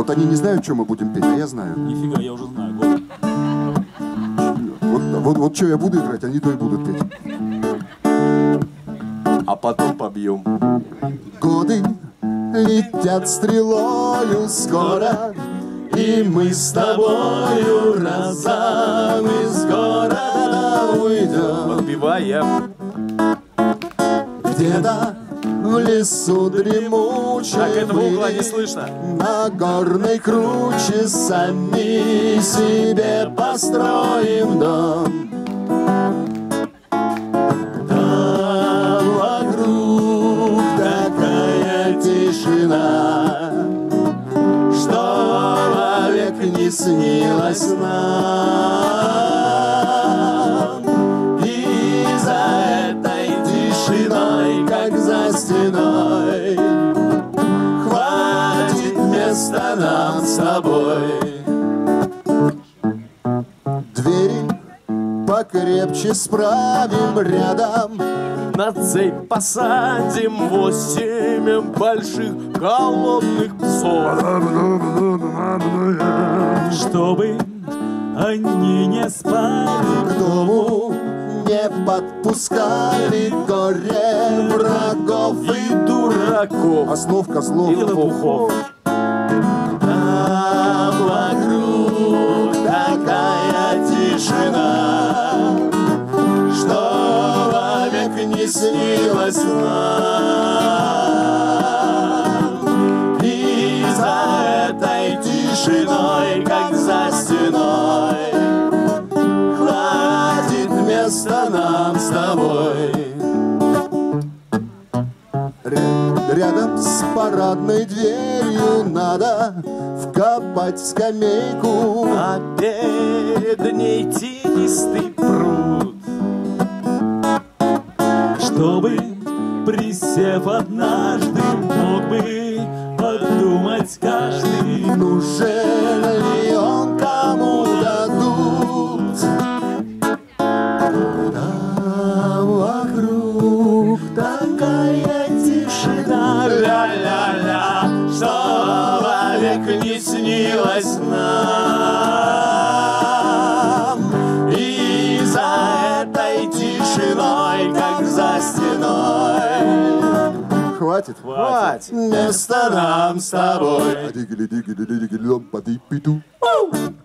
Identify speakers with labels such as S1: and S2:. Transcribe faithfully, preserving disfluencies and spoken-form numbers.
S1: Вот они не знают, что мы будем петь, а я знаю.
S2: Нифига, я уже знаю. Год.
S1: Вот, вот, вот что я буду играть, они то и будут петь.
S3: А потом побьем.
S1: Годы летят стрелою скоро, и мы с тобою разом из города уйдем.
S3: Подпеваем.
S1: Где-то в лесу дремучей,
S3: Так, этого угла не слышно.
S1: на горной круче сами себе построим дом. Там вокруг такая тишина, что вовек не снилась нам. И за этой тишиной, как за стеной, хватит места нам с тобой. Двери покрепче справим рядом,
S3: На цепь посадим восемь больших голодных псов,
S2: Чтобы они не спали.
S1: к дому не подпускали горе врагов и
S3: дураков,
S1: ослов, козлов
S3: и лопухов.
S1: Там вокруг такая тишина, что вовек не снилась нам. И за этой тишиной, как за стеной, хватит места нам с тобой. Рядом с парадной дверью надо вкопать скамейку,
S3: А перед ней тенистый пруд,
S2: Чтобы, присев однажды, мог бы подумать каждый.
S1: нужен ли он кому-то тут. Там вокруг такая тишина, ля-ля-ля, что вовек не снилась нам. И за этой тишиной, как за стеной, хватит,
S3: хватит.
S1: места нам с тобой.